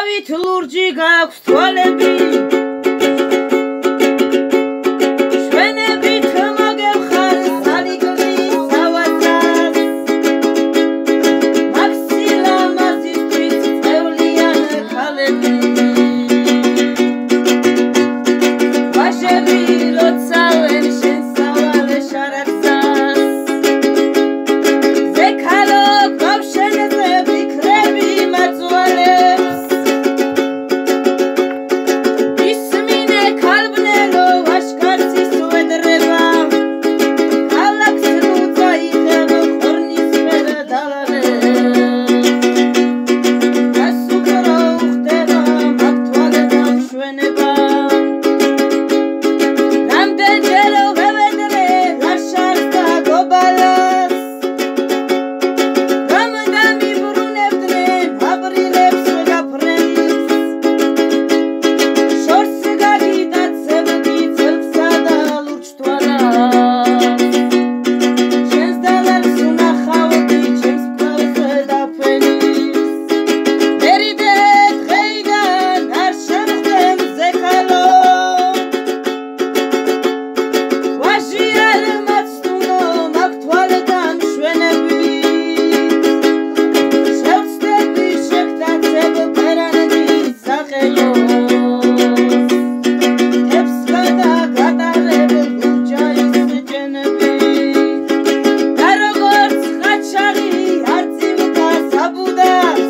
სასავით ლურჯი გაქვს თვალები ჩვენებით მაგევხარ სალიგნის ავაზას მაქსილამაზისთვის წევლიან ქალები ვაჟები როცავენ შენ სავალე შარაგზას ზექალო გავშენზე ვიქრები მაწვალებს ისმინე ქალბნელო ვაშკაცის ვედრება ქალაქს ნუცა იხელო ყორნისფერა დალალებს გასუკრო ხდება მაგ თვალებთან მშვენება რამდენჯერო ვევედრე ლაშქარს და გობალას გამიმიბრუნებდნენ აპრილებს გაფრენის შორს გაგიტაცებდი წელსა და ლურჯ თვალას შენს დალალს უნახავდი ჩემს მკლავზე დაფენის მერიდე დღეიდან არ შემხდენ ზექალო ვაჟი არ მაცდუნო მაგ თვალთან მშვენები შევცდები შეგდაცებ ფერანდის სახელოს თებს გადაგატარებ ლურჯაის ჯენები და როგორც ყაჩაღი არ წივდა საბუდას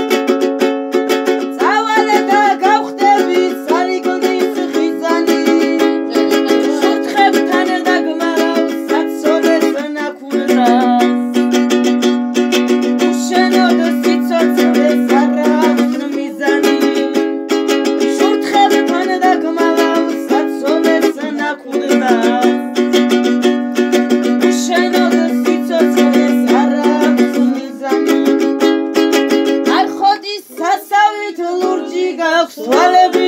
წავალე და გავხდები სალიგნის ხიზანი შურთხებთან დაგმარავს საცოლეს ნაკვირას უშენოდ სიცოცხლეს არ აქვს მიზანი შურთხებთან დაგმარავს საცოლეს ნაკვირას უშენოდ სიცოცხლეს არ აქვს მიზანი არ ხოდის სასავით ლურჯი გაქვს თვალები